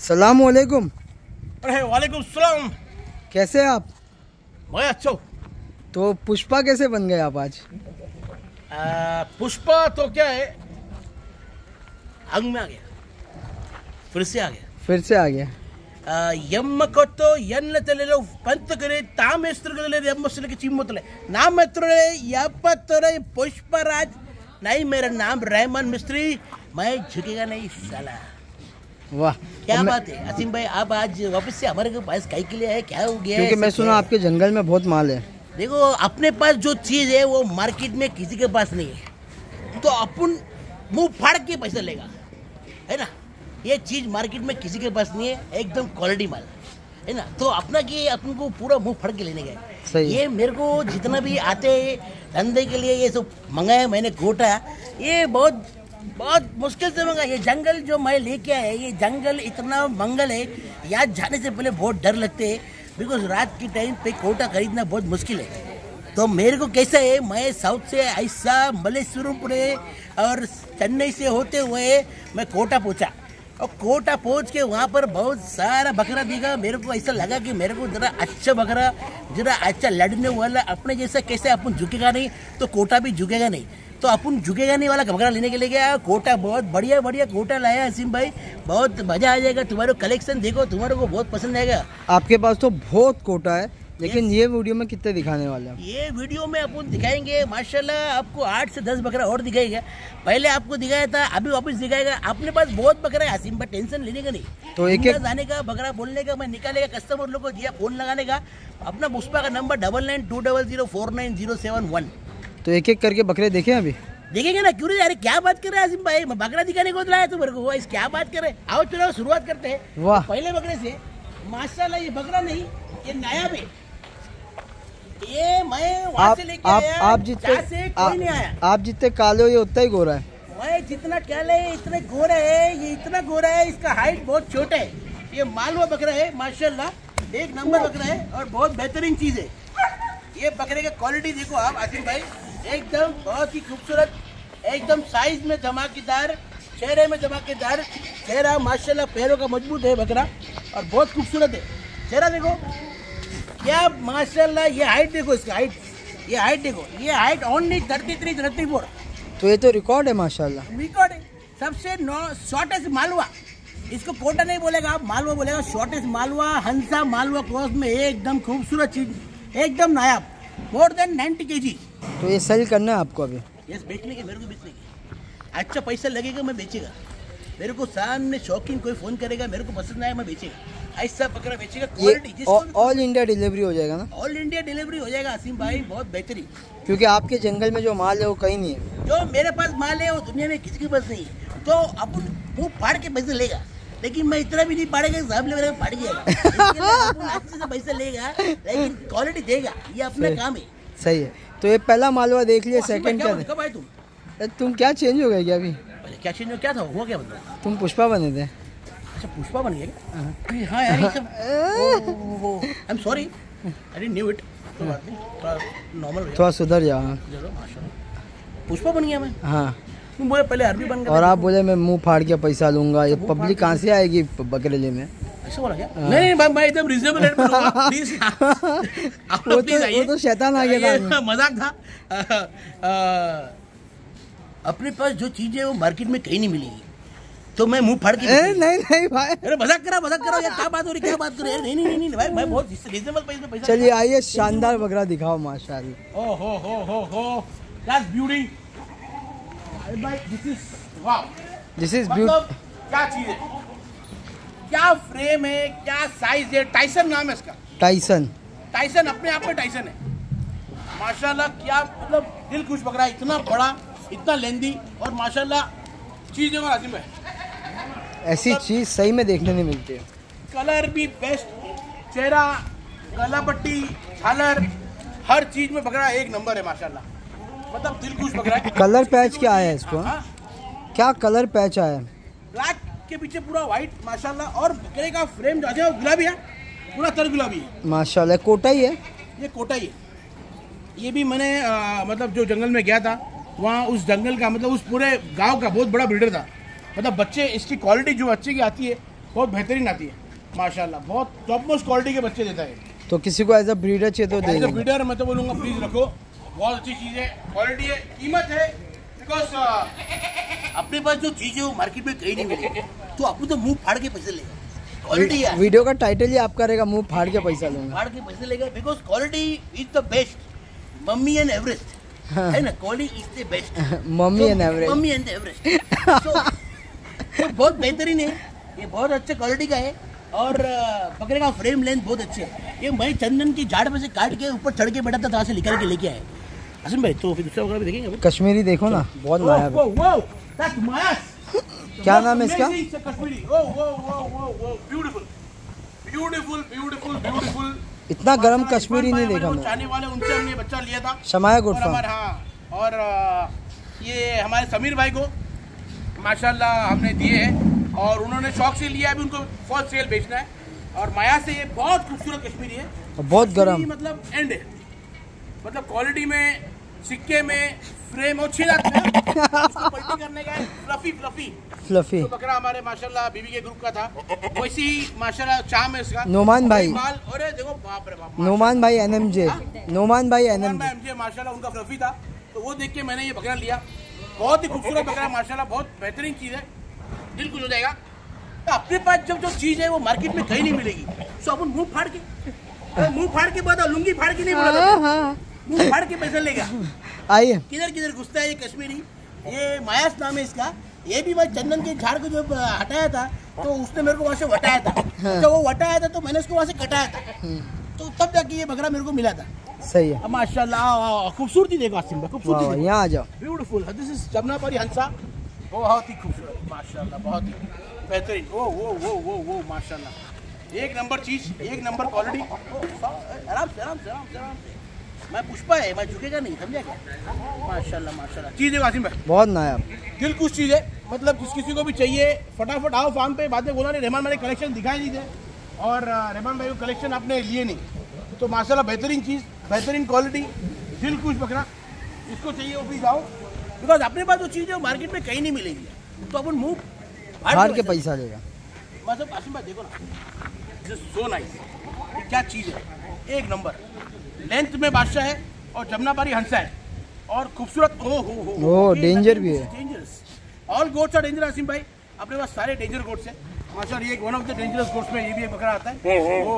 सलाम वालेकुम। अरे वालेकुम सलाम। कैसे हैं आप? मैं अच्छा हूँ। तो पुष्पा कैसे बन गए आप आज? पुष्पा तो क्या है, अंग में आ गया, फिर से आ गया। फिर से आ गया। यम्म ಕೊಟ್ಟು ಎನ್ನ ತಲೆలో ಪಂತಕರೆ ತಾಮೆಸ್ತ್ರಗಲೇ ಎಮ್ಮಸಲಕ್ಕೆ ಚಿಮ್ಮತಲೆ नाम मेत्रे यपतरे पुष्पराज नहीं, मेरा नाम रहमान मिस्त्री, मैं झुकेगा नहीं साला। वाह, क्या बात है असीम भाई, आप आज वापस से हमारे पास काहे के लिए है, क्या हो गया? क्योंकि मैं सुना आपके जंगल में बहुत माल है। देखो, अपने पास जो चीज है वो मार्केट में किसी के पास नहीं है, तो अपन मुंह फाड़ के पैसा लेगा, है ना। ये चीज मार्केट में किसी के पास नहीं है, एकदम क्वालिटी माल है ना। तो अपना कि अपन को पूरा मुंह फाड़ के लेने गए। ये मेरे को जितना भी आते धंधे के लिए ये सब मंगाया मैंने कोटा, ये बहुत बहुत मुश्किल से मंगा। ये जंगल जो मैं लेके आया, ये जंगल इतना मंगल है, यहाँ जाने से पहले बहुत डर लगते है, बिकॉज रात के टाइम पे कोटा खरीदना बहुत मुश्किल है। तो मेरे को कैसा है, मैं साउथ से ऐसा मलेश्वरम और चेन्नई से होते हुए मैं कोटा पहुंचा, और कोटा पहुंच के वहाँ पर बहुत सारा बकरा दिखा। मेरे को ऐसा लगा कि मेरे को जरा अच्छा बकरा, जरा अच्छा लड़ने वाला, अपने जैसा कैसे अपन झुकेगा नहीं तो कोटा भी झुकेगा नहीं, तो अपन झुकेगा नहीं वाला बकरा लेने के लिए गया। कोटा बहुत बढ़िया बढ़िया कोटा लाया असीम भाई, बहुत मजा आ जाएगा। तुम्हारे कलेक्शन देखो, तुम्हारे को बहुत पसंद आएगा। आपके पास तो बहुत कोटा है, लेकिन ये वीडियो में कितने दिखाने वाले हैं? ये वीडियो में अपन दिखाएंगे माशाल्लाह आपको 8 से 10 बकरा और दिखाएगा। पहले आपको दिखाया था, अभी वापस दिखाएगा। अपने पास बहुत बकरा है असीम भाई, टेंशन लेने का नहीं। तो एक एक आने का बकरा बोलने का, मैं निकालेगा, कस्टमर लोग को दिया फोन लगाने का। अपना पुष्पा का नंबर 9920049071। तो एक एक करके बकरे देखे अभी? देखेंगे ना, क्यों नहीं? अरे क्या बात कर रहे हैं असीम भाई, मैं बकरा दिखाने को लाया तू मेरे को, इस क्या बात कर रहे हैं। आओ चलो शुरुआत करते हैं। वाह, पहले बकरे से माशाल्लाह, ये बकरा नहीं, ये नायाब है। ये मैं वहाँ से लेके आया, आप जितने कोई नहीं आया। आप जितने काले हो ये उतना ही गोरा है। मैं जितना काले है इतने गोरा है, ये इतना गोरा है, इसका हाइट बहुत छोटा है। ये मालवा बकरा है माशाल्लाह, एक नंबर बकरा है और बहुत बेहतरीन चीज है। ये बकरे का क्वालिटी देखो आप आसिम भाई, एकदम बहुत ही खूबसूरत, एकदम साइज में धमाकेदार, चेहरे में धमाकेदार चेहरा माशाल्लाह, पैरों का मजबूत है बकरा और बहुत खूबसूरत है। चेहरा देखो क्या माशाल्लाह, ये हाइट देखो, इसका हाइट, ये हाइट देखो, ये हाइट ओनली 33-34। तो ये तो रिकॉर्ड है माशाल्लाह। रिकॉर्ड है, सबसे शॉर्टेस्ट मालवा, इसको कोटा नहीं बोलेगा आप, मालवा बोलेगा। शॉर्टेस्ट मालवा, हंसा मालवा क्रॉस में एकदम खूबसूरत चीज, एकदम नायाब, मोर देन 90 kg। तो ये सेल करना है आपको अभी? यस, बेचने के, मेरे को बेचने के, अच्छा पैसा लगेगा मैं बेचेगा। मेरे को सामने शौकीन कोई फोन करेगा, मेरे को पसंद आया मैं बेचेगा, ऐसा बकरा बेचेगा। क्वालिटी ऑल इंडिया डिलीवरी हो जाएगा ना? ऑल इंडिया डिलीवरी हो जाएगा असीम भाई, बहुत बेहतरीन। क्योंकि आपके जंगल में जो माल है वो कहीं नहीं है। जो मेरे पास माल है वो दुनिया में किसी के पास नहीं है, तो अपन वो फाड़ के पैसे लेगा, लेकिन मैं इतना भी नहीं पाड़ेगा, साहब ले मेरा फाड़ गया अच्छे से पैसा लेगा, लेकिन क्वालिटी देगा, ये अपना काम है। सही है। तो ये पहला मालवा देख लिया, सेकंड क्या? कब आए तुम? तुम क्या चेंज हो गए क्या अभी? क्या चेंज हो, क्या था, हुआ क्या मतलब? तुम पुष्पा बने थे। अच्छा, पुष्पा बन गया क्या? हाँ यार, ये सब I am sorry, I didn't knew it. थोड़ा नॉर्मल, थोड़ा सुधर जाओ। माशाल्लाह, पुष्पा बन गया मैं। हाँ, तुम बोले पहले अरबी बन गया, और आप बोले मैं मुंह फाड़ के पैसा लूंगा। ये पब्लिक कहाँ से आएगी बकरे लेने? ऐसा बोला क्या? नहीं भाई, मैं एकदम रीजनेबल रेट में लूंगा, प्लीज। वो तो शैतान आ गया था, मजाक था। अपने पास जो चीज है वो मार्केट में कहीं नहीं मिलेगी, तो मैं मुंह फाड़ के नहीं भाई, अरे मजाक करो यार, क्या बात हो रही, क्या बात कर रहे हैं? नहीं भाई, मैं बहुत रीजनेबल प्राइस में पैसा। चलिए आइए, शानदार बकरा दिखाओ माशाल्लाह। ओ हो दैट्स ब्यूटी भाई, this is wow, this is मतलब क्या चीज है, क्या फ्रेम है, क्या साइज है। टाइसन नाम है इसका, टाइसन अपने आप में टाइसन है माशाल्लाह। क्या मतलब दिल खुश बकरा, इतना बड़ा, इतना लेंदी, और माशाल्लाह चीज है आसिम है, ऐसी चीज सही में देखने नहीं मिलती है। कलर भी बेस्ट, चेहरा, गला पट्टी, झालर, हर चीज में बकरा एक नंबर है माशाल्लाह, मतलब दिल खुश बकरा है। कलर पैच क्या आया है इसको? क्या कलर पैच आया है? ब्लैक के पीछे पूरा व्हाइट माशाल्लाह, और बकरे का फ्रेम जो है वो गुलाबी है, पूरा तर गुलाबी है माशाल्लाह। कोटा ही है, ये कोटा ही है। ये भी मैंने मतलब जो जंगल में गया था, वहाँ उस जंगल का मतलब उस पूरे गांव का बहुत बड़ा बिल्डर था, मतलब बच्चे, इसकी क्वालिटी जो बच्चे की आती है बहुत बेहतरीन आती है माशाल्लाह, बहुत टॉप मोस्ट क्वालिटी के बच्चे देता है। तो किसी को एज अ ब्रीडर चाहिए तो दे देंगे। ब्रीडर मैं तो बोलूँगा प्लीज रखो, बहुत अच्छी चीज़ है, क्वालिटी है, कीमत है, बिकॉज अपने पास जो चीज है वो मार्केट में कहीं नहीं मिलेगी, तो आपको तो मुंह फाड़ के पैसे लेगा। क्वालिटी है, वीडियो का टाइटल ही आपका रहेगा, मुंह फाड़ के पैसा लूंगा। फाड़ के पैसे लेगा, because quality is the best, mummy and Everest, है ना, quality is the best, mummy and average, mummy and Everest. तो बहुत बेहतरीन है, ये बहुत अच्छे क्वालिटी का है, और बकरे का फ्रेम लेंथ बहुत अच्छे है। ये मैं चंदन की झाड़ में से काट के ऊपर चढ़ के बैठा था, वहाँ से निकाल के लेके आए आसिम भाई। तो फिर दूसरा बकरा भी देखेंगे अभी। कश्मीरी देखो ना, बहुत नायाब है। क्या नाम है इसका? Kashmiri. Beautiful beautiful beautiful beautiful. इतना गर्म कश्मीरी नहीं देखा मैं। चाहने वाले उनसे हमने बच्चा लिया था, शमाया गुरफा। हाँ, और ये हमारे समीर भाई को माशाल्लाह हमने दिए हैं, और उन्होंने शौक से लिया, अभी उनको फॉर सेल बेचना है। और माया से ये बहुत खूबसूरत कश्मीरी है, बहुत गर्म, मतलब एंड है, मतलब क्वालिटी में, सिक्के में, फ्रेम और 6 दांत में इसको पलटी करने का है, फ्लफी फ्लफी फ्लफी। तो बकरा हमारे माशाल्लाह बीबी के ग्रुप का था, वैसी माशाल्लाह चाम है इसका। नोमान भाई, माल, अरे देखो बाप रे बाप, नोमान भाई एनएमजे, नोमान भाई एनएमजे एमजे माशाल्लाह उनका फ्लफी था, तो वो देख के मैंने ये बकरा लिया। बहुत ही खूबसूरत बकरा माशाल्लाह, बहुत बेहतरीन चीज़ है, दिल खुश हो जाएगा। तो अपने पास जब जो चीज़ है वो मार्केट में कहीं नहीं मिलेगी, तो अपन मुंह फाड़ के बाद लुंगी फाड़ के नहीं बोला, मुंह फाड़ के पैसे लेगा। आइए, किधर किधर घुसता है ये कश्मीरी, ये मायास नाम है इसका। ये भी मैं चंदन के झाड़ को जब हटाया था तो उसने मेरे को वहाँ से वटाया था, जब वो वटाया था तो मैंने उसको वहाँ से कटाया था, तो तब जाके ये बकरा मेरे को मिला था। सही है, माशाल्लाह खूबसूरती देखो आसिम भाई, खूबसूरती यहाँ आ जाओ। Beautiful, this is Jamunapari Hansa, बहुत ही खूबसूरत माशाल्लाह, बहुत ही बेहतरीन। वो माशाल्लाह, एक नंबर चीज, एक नंबर क्वालिटी। आराम से आराम से आराम से आराम से, मैं पुष्पा है, मैं झुकेगा नहीं, समझा क्या? माशाल्लाह माशाल्लाह, चीज़ है आसिम भाई, बहुत नायाब, दिल खुश चीज़ है, मतलब जिस किसी को भी चाहिए फटाफट आओ फार्म पे। बातें बोला नहीं, रहमान भाई कलेक्शन दिखाई नहीं थे, और रहमान भाई को कलेक्शन आपने लिए नहीं, तो माशाल्लाह बेहतरीन चीज़, बेहतरीन क्वालिटी, दिल खुश बकरा, जिसको चाहिए वो भी जाओ, बिकॉज अपने पास जो चीज़ है वो मार्केट में कहीं नहीं मिलेगी, तो अपन मुँह फाड़ के पैसा लेगा। मतलब आसिम भाई देखो ना, दिस सो नाइस, क्या चीज़ है, एक नंबर, लेंथ में बादशाह है, और जमुनापारी हंसा है, और खूबसूरत। ओ डेंजर भी है, dangerous, all goats are danger Asim भाई, अपने पास सारे डेंजर गोट्स हैं माशाल्लाह। ये one of the dangerous goats में ये भी एक बकरा आता है।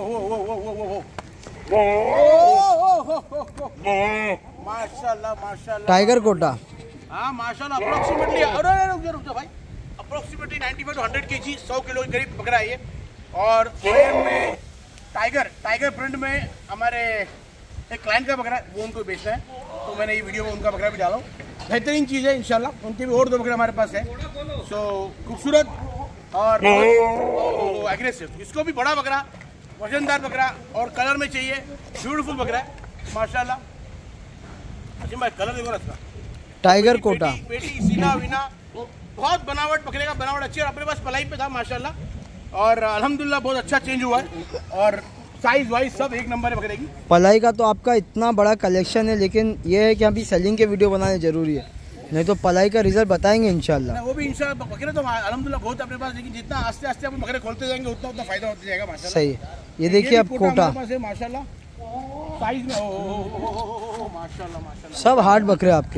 माशाल्लाह माशाल्लाह, टाइगर कोटा। हाँ माशाल्लाह, अप्रोक्सीमेटली, अरे रुक जा भाई, अप्रोक्सीमेटली 95 to 100 kg, 100 किलो के करीब बकरा है ये। और फ्रेम में टाइगर प्रिंट में हमारे एक क्लाइंट का बकरा है, वो उनको बेचना है, तो मैंने ये वीडियो में उनका बकरा भी डाला हूँ। बेहतरीन चीज़ है इंशाल्लाह, उनके भी और 2 बकरे हमारे पास है। सो खूबसूरत और एग्रेसिव, इसको भी बड़ा बकरा, वजनदार बकरा और कलर में चाहिए, ब्यूटीफुल बकरा है माशाल्लाह। अजीम भाई कलर देखो ना इसका, टाइगर कोटा, पेटी सीना वीना, बहुत बनावट, बकरे का बनावट अच्छी है, अपने पास पलाई पे था माशाल्लाह, और अल्हम्दुलिल्लाह बहुत अच्छा चेंज हुआ है, और साइज वाइज सब एक नंबर है बकरे की। पलाई का तो आपका इतना बड़ा कलेक्शन है, लेकिन ये है कि अभी सेलिंग के वीडियो बनाने जरूरी है, नहीं तो पलाई का रिजल्ट बताएंगे इंशाल्लाह। वो भी इंशाल्लाह, बकरे तो अल्हम्दुलिल्लाह बहुत अपने पास, लेकिन जितना आस्ते आस्ते अपन बकरे खोलते जाएंगे उतना उतना फायदा होता जाएगा माशाल्लाह। सही है, ये देखिए अब कोटा माशाल्लाह, साइज में माशाल्लाह माशाल्लाह, सब हार्ड बकरे आपके।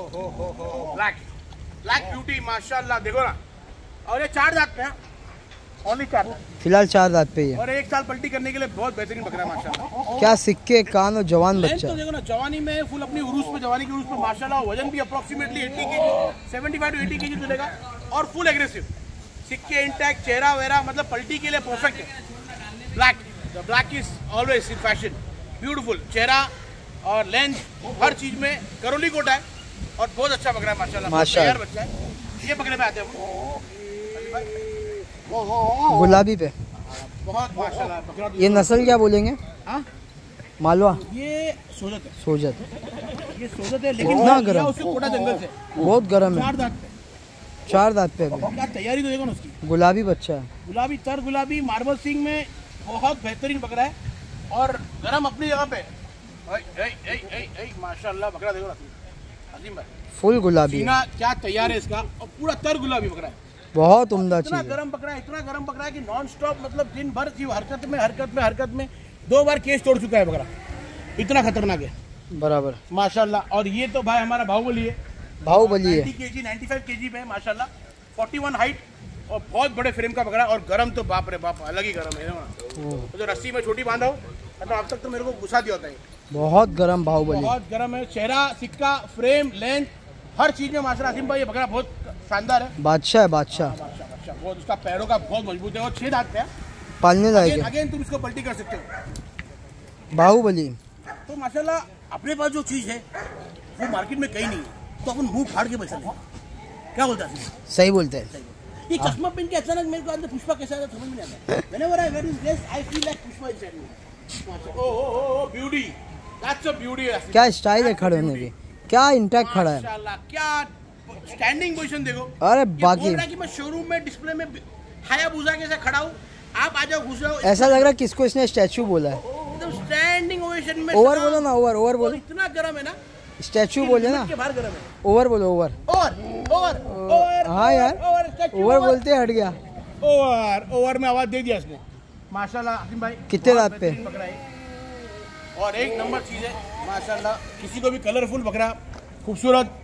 ब्लैक ब्यूटी माशाल्लाह, देखो ना, और ये 4 दांत पे है, ओनली 4 दांत, फिलहाल 4 दांत पे ही है, और 1 साल पलटी करने के लिए बहुत बेहतरीन बकरा है माशाल्लाह। क्या सिक्के, कान और जवान बच्चा। तो देखो ना, जवानी में फुल अपनी उरूस पे, जवानी की उरूस पे माशाल्लाह, वजन भी अप्रोक्सीमेटली 80 kg, 75 to 80 kg चलेगा, और फुल एग्रेसिव, सिक्के इंटैक्ट, चेहरा वेरा, मतलब पलटी के लिए परफेक्ट है। Black, the black is always in fashion, beautiful चेहरा और लेंथ, हर चीज में करोली कोटा है, और बहुत अच्छा बकरा है माशाल्लाह, तैयार बच्चा है। ये बकरे पे आते हैं गुलाबी पे, बहुत माशाल्लाह बकरा। ये नस्ल क्या बोलेंगे? हाँ, मालवा, ये सोजत है, सोजत, ये सोजत है, लेकिन कितना गरम, उससे कोटा जंगल से, बहुत गर्म है, 4 दांत पे, 4 दांत पे अभी। क्या तैयारी तो देखो ना उसकी, गुलाबी बच्चा है, गुलाबी तर गुलाबी मार्बल सिंह में, बहुत बेहतरीन बकरा है, और गरम अपनी जगह पे। माशाल्लाह बकरा देखो ना अजीम भाई, फुल गुलाबी है। सीना क्या तैयार है इसका, और पूरा तर गुलाबी बकरा है, बहुत उम्दा चीज इतना है। गर्म बकरा है, इतना गर्म बकरा है कि नॉन स्टॉप मतलब दिन भर जीव हरकत में 2 बार केस तोड़ चुका है बकरा, इतना खतरनाक है बराबर माशाल्लाह। और ये तो भाई हमारा बाहुबली है, बाहुबली है। 90 केजी 95 केजी पे है माशाल्लाह, 41 हाइट और बहुत बड़े फ्रेम का बकरा। और गरम तो बाप रे बाप अलग ही गरम है ना, तो जो रस्सी में छोटी बांधा हो तो अब तक तो मेरे को गुस्सा दिया होता है। बहुत गरम बाहुबली। बहुत गर्म है, चेहरा, सिक्का, फ्रेम, लेंथ, हर चीज में माशाल्लाह आसिम भाई ये बकरा बहुत शानदार है। बादशाह है बादशाह। बहुत उसका पैरों का बहुत मजबूत है और 6 दांत पे है। पालने लायक है अगेन तुम इसको पलटी कर सकते हो बाहुबली। तो माशाल्लाह अपने पास जो चीज है वो मार्केट में कहीं नहीं है, तो अपन मुंह फाड़ के पैसा लें। क्या बोलता है? सही बोलते हैं। ये चश्मा पहन के अचानक मेरे को अंदर पुष्पा कैसा आता समझ नहीं आता। Whenever I wear this dress, I feel like Pushpa inside me. Oh, beauty. That's a beauty. क्या स्टाइल है खड़े होने की, क्या इंटैक्ट खड़ा है माशाल्लाह, क्या स्टैंडिंग पोजीशन देखो। अरे ये बाकी बोल रहा है कि मैं शोरूम में डिस्प्ले में हायाबुसा के साथ खड़ा हूँ, आप आ जाओ घुस जाओ। ऐसा लग रहा है किसको इसने स्टैचू बोला है। एकदम स्टैंडिंग ओवेशन में। ओवर बोलो ना, ओवर ओवर बोलो। इतना गर्म है ना, स्टैचू बोले ना, के बाहर गर्म है। ओवर बोलो ओवर। ओवर हाँ यार, ओवर बोलते हट गया। ओवर में आवाज दे दिया इसने माशाल्लाह। आसिम भाई कितने दांत पे? बकरा है और एक नंबर चीज है माशाल्लाह। किसी को भी कलरफुल बकरा, खूबसूरत,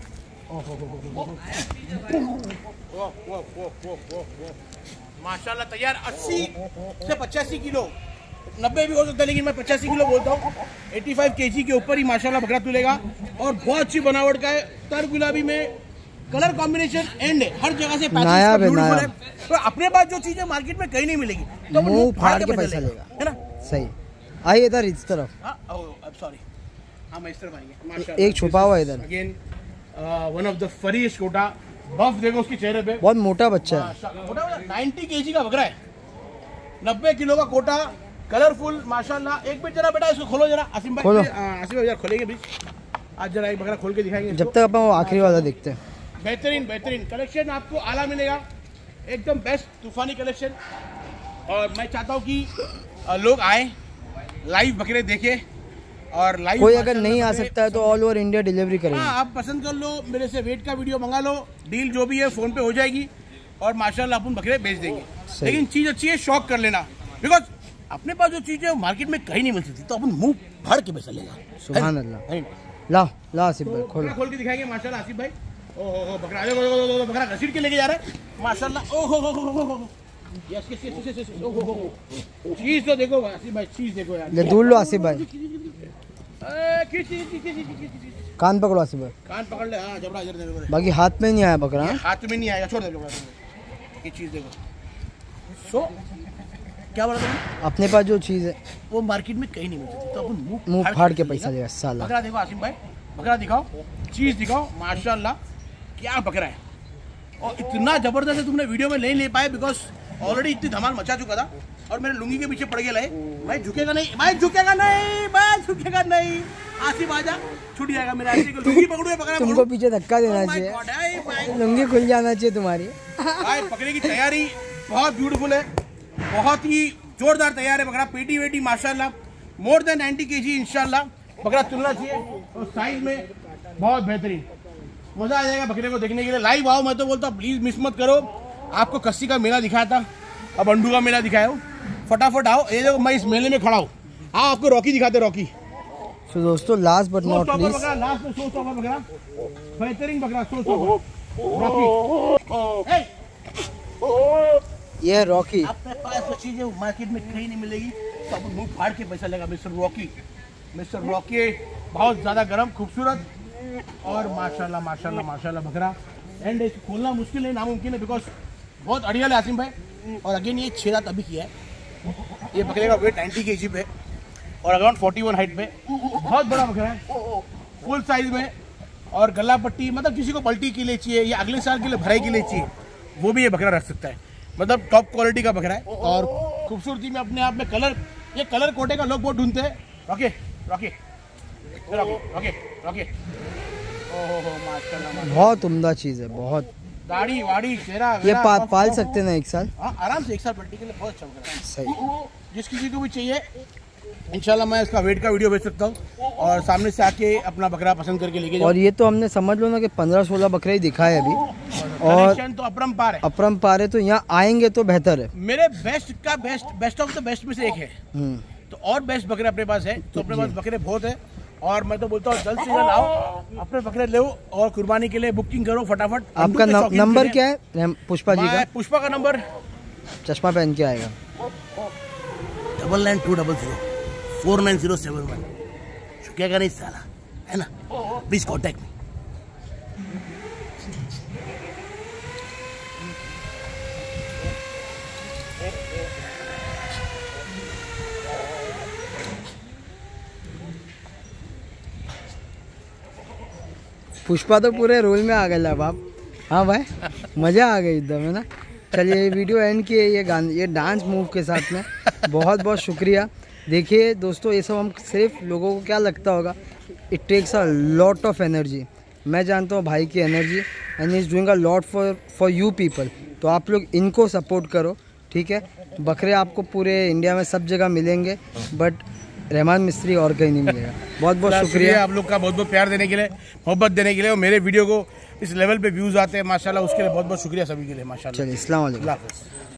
माशाल्लाह तैयार 80 से 85 किलो, 90 भी हो सकता है लेकिन मैं 85 किलो बोलता हूँ। 85 केजी के ऊपर ही माशाल्लाह बकरा तुलेगा और बहुत अच्छी बनावट का है। तर गुलाबी में कलर कॉम्बिनेशन एंड है, हर जगह से नायाब है, ब्यूटीफुल है। नायाब। तो अपने पास जो चीजें मार्केट में कहीं नहीं मिलेगी तो अपन मुंह फाड़ के पैसा लेगा, है ना। सही। आइए इधर इस तरफ, सॉरी, हाँ मैं इस तरफ आएंगे माशाल्लाह। एक छुपा हुआ इधर। Again one of the furriest कोटा, बफ देखो उसके चेहरे पे, बहुत मोटा बच्चा है। मोटा 90 केजी का बकरा है, 90 किलो का कोटा, कलरफुल माशाल्लाह। एक मिनट जरा बेटा इसको खोलो जरा आसिम भाई। खोलो। आसिम भाई जरा खोलेंगे प्लीज, आज जरा एक बकरा खोल के दिखाएंगे। जब तक अपन वो आखिरी वाला देखते हैं। बेहतरीन कलेक्शन आपको आला मिलेगा, एकदम बेस्ट तूफानी कलेक्शन। और मैं चाहता हूँ कि लोग आए, लाइव बकरे देखें और लाइव। कोई अगर नहीं आ सकता है तो ऑल ओवर इंडिया डिलीवरी करेंगे। हाँ, आप पसंद कर लो, मेरे से वेट का वीडियो मंगा लो, डील जो भी है फोन पे हो जाएगी और माशाल्लाह अपन बकरे बेच देंगे। लेकिन चीज अच्छी है, शौक कर लेना, बिकॉज अपने पास जो चीज है मार्केट में कहीं नहीं मिल सकती, तो अपन मुंह फाड़ के पैसा लेगा। सुभान अल्लाह। ला ला आसिफ भाई खोलो। खोल के दिखाएंगे माशाल्लाह आसिफ भाई। ओहो बकरा, देखो बकरा घसीट के लेके जा रहा है माशाल्लाह। ओहो यस ओहो, चीज तो देखो आसिफ भाई, चीज देखो यार। ले दूर लो आसिफ भाई, कान पकड़ो आसिफ भाई। कान पकड़ ले, हाँ जबड़ा इधर देखो। बाकी हाथ में नहीं आया बकरा। हाथ में नहीं आएगा, छोड़ दे जबड़ा। ये चीज देखो। सो क्या बोला तुमने? अपने पास जो चीज है वो मार्केट में कहीं नहीं मिल सकती, तो अपन मुंह फाड़ के पैसा लेगा साला। बकरा देखो आसिम भाई, बकरा दिखाओ, चीज दिखाओ माशाल्लाह, क्या बकरा है। और इतना जबरदस्त है, तुमने वीडियो में नहीं ले पाए बिकॉज ऑलरेडी इतनी धमाल मचा चुका था और मेरे लुंगी के पीछे पड़ गया है। भाई झुकेगा नहीं, भाई झुकेगा नहीं, भाई झुकेगा नहीं। आसिफ आजा, छूट जाएगा मेरा। लुंगी पकड़ो, बकरा तुमको पीछे धक्का देना चाहिए, लुंगी खुल जाना चाहिए तुम्हारी। भाई पकड़े की तैयारी बहुत ब्यूटीफुल है, बहुत ही जोरदार तैयार है बकरा। पेटी वेटी माशाल्लाह मोर देन 90 केजी इंशाल्लाह बकरा तुलना चाहिए। और साइज में बहुत बेहतरीन, मजा आ जाएगा बकरे को देखने के लिए। लाइव आओ, मैं तो बोलता हूँ प्लीज मिस मत करो। आपको कस्सी का मेला दिखाया था, अब अंडू का मेला दिखाया हो, फटाफट आओ। ये देखो मैं इस मेले में खड़ा हूँ, हाँ आपको रॉकी दिखाते, रॉकी। तो दोस्तों लास्ट बट नॉट लीस्ट, बकरा लास्ट में सोच बकरा, बेहतरीन बकरा, सोच रॉकी। ये रॉकी। अपने पास वो चीज़ है मार्केट में कहीं नहीं मिलेगी, तो अपन मुंह फाड़ के पैसा लेगा। मिस्टर रॉकी, मिस्टर रॉकी बहुत ज़्यादा गर्म, खूबसूरत और माशाल्लाह माशाल्लाह माशाल्लाह बकरा। एंड इसको खोलना मुश्किल है, नामुमकिन है, बिकॉज बहुत अड़ियल है आसिम भाई। और अगेन ये 6 रात अभी किया है। ये बकरे का वेट 90 केजी पे और अराउंड 41 हाइट पे, बहुत बड़ा बकरा है, फुल साइज में। और गला पट्टी, मतलब किसी को पल्टी के लिए चाहिए या अगले साल के लिए भराई के लिए चाहिए, वो भी ये बकरा रख सकता है। मतलब टॉप क्वालिटी का बकरा है। और खूबसूरती में अपने आप में कलर, ये कलर कोटे का लोग बहुत ढूंढते हैं। Rocky Rocky Rocky Rocky Rocky, ओहो माशाल्लाह, बहुत उम्दा चीज है, बहुत। दाढ़ी वाड़ी चेहरा ये पाल सकते ना एक साल। हाँ आराम से, एक साल पट्टी के लिए बहुत अच्छा बकरा है। सही। जिस किसी को भी चाहिए इंशाल्लाह मैं इसका वेट का वीडियो भेज सकता हूँ और सामने से आके अपना बकरा पसंद करके लेके जाओ। और ये तो हमने समझ लो ना कि 15-16 बकरे ही दिखाए अभी, और कलेक्शन तो अपरंपार है। अपरंपार है, तो यहाँ आएंगे तो बेहतर है। मेरे बेस्ट ऑफ द बेस्ट में से एक है, तो और बेस्ट बकरे अपने पास है, तो अपने पास बकरे बहुत है। और मैं तो बोलता हूँ जल्द से जल्द आओ, अपने बकरे लो और कुर्बानी के लिए बुकिंग करो फटाफट। आपका नंबर क्या है पुष्पा जी का? पुष्पा का नंबर चश्मा पहन के आएगा 9920049071। क्या नहीं साला, है ना? Please contact me. पुष्पा तो पूरे रोल में आ गया बाप। हाँ भाई, मज़ा आ गई एकदम, है ना? चलिए ये वीडियो एंड किए ये डांस मूव के साथ में। बहुत बहुत शुक्रिया। देखिए दोस्तों, ये सब हम सिर्फ लोगों को क्या लगता होगा, it takes a lot of energy. मैं जानता हूँ भाई की energy, and is doing a lot for you people. तो आप लोग इनको सपोर्ट करो, ठीक है? बकरे आपको पूरे इंडिया में सब जगह मिलेंगे, बट रहमान मिस्त्री और कहीं नहीं मिलेगा। बहुत बहुत शुक्रिया आप लोग का, बहुत बहुत प्यार देने के लिए, मोहब्बत देने के लिए, और मेरे वीडियो को इस लेवल पे व्यूज़ आते हैं माशाल्लाह, उसके लिए बहुत बहुत शुक्रिया सभी के लिए माशाल्लाह। चलिए, अस्सलाम वालेकुम। अल्लाह हाफ़िज़।